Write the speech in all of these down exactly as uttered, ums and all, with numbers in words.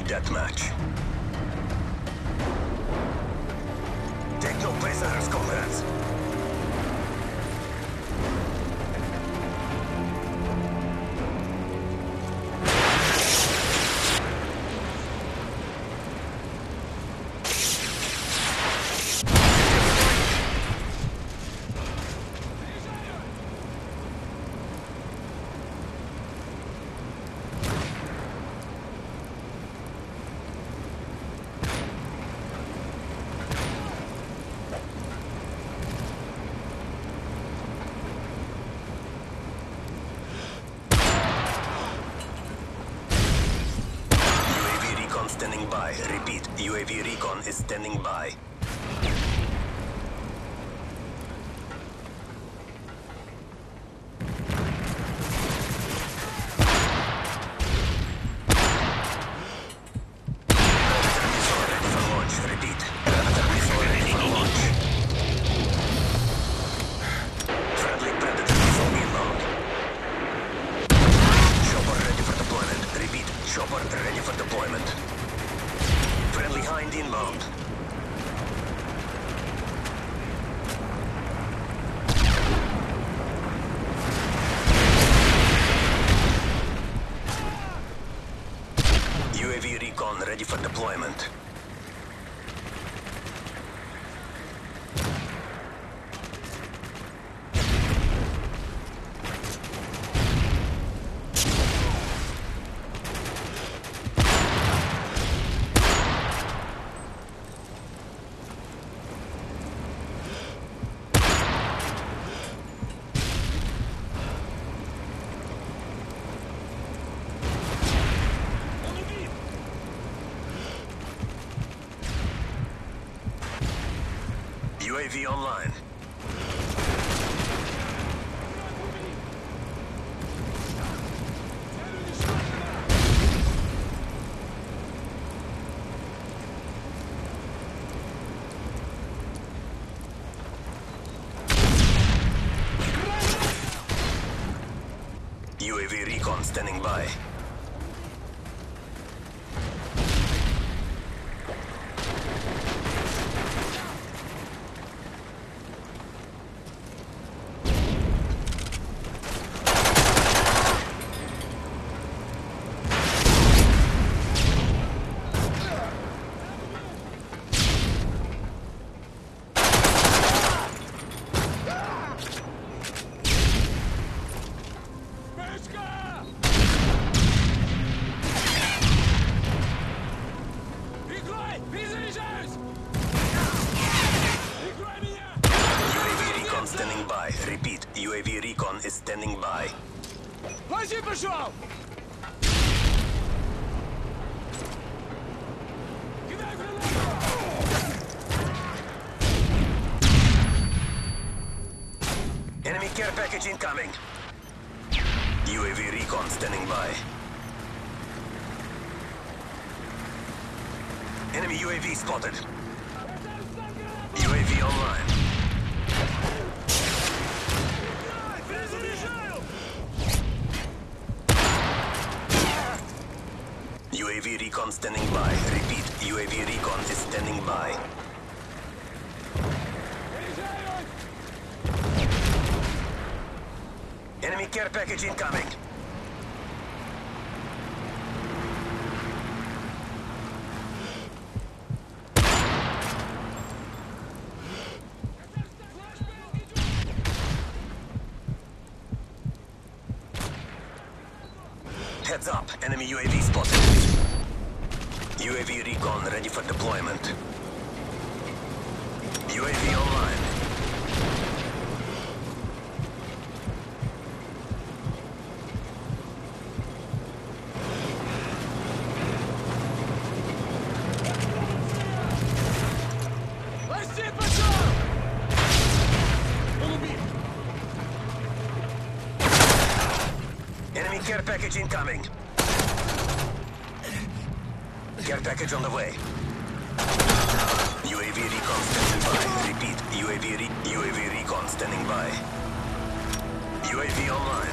deathmatch. Take no prisoners, comrades. Standing by. Repeat, U A V recon is standing by. Inbound. U A V recon ready for deployment. U A V online. U A V recon standing by. Standing by. Repeat, U A V recon is standing by. Возьми, пошел! Enemy care package incoming. U A V recon standing by. Enemy U A V spotted. U A V online. U A V recon standing by. Repeat, U A V recon is standing by. Enemy care package incoming. Heads up, enemy U A V spotted. U A V recon ready for deployment. U A V online. Enemy care package incoming. Care package on the way. U A V recon standing by. Repeat, U A V re U A V recon standing by. U A V online.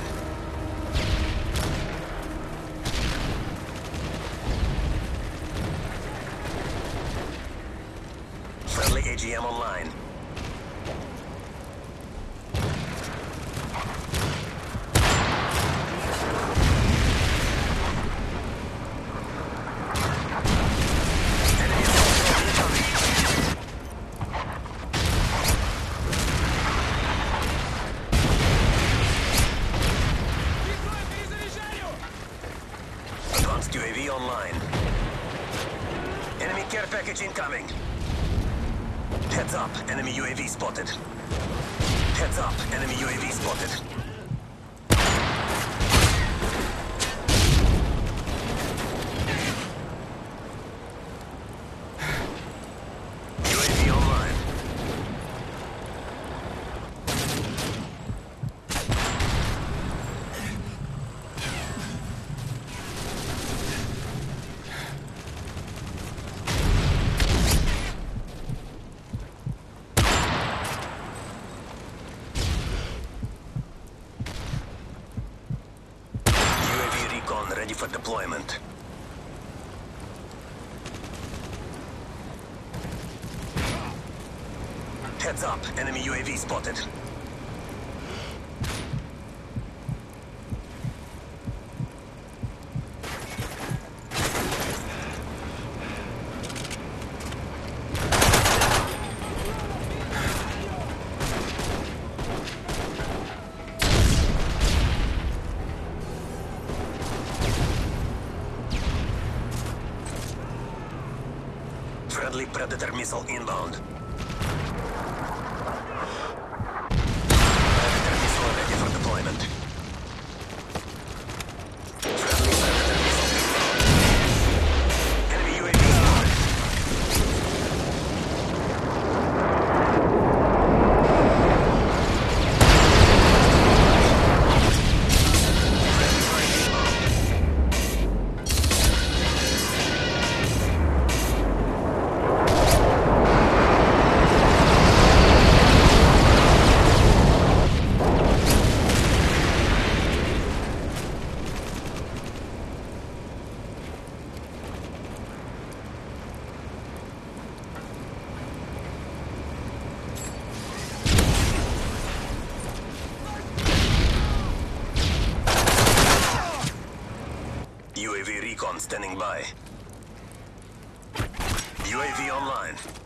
online. Enemy care package incoming. Heads up, enemy U A V spotted. Heads up, enemy U A V spotted. U A V online. U A V recon ready for deployment. Heads up, enemy U A V spotted. Friendly Predator missile inbound. Predator missile ready for deployment. Friendly Predator missile inbound. Enemy U A V spotted. Friendly mine inbound. U A V recon standing by. U A V online.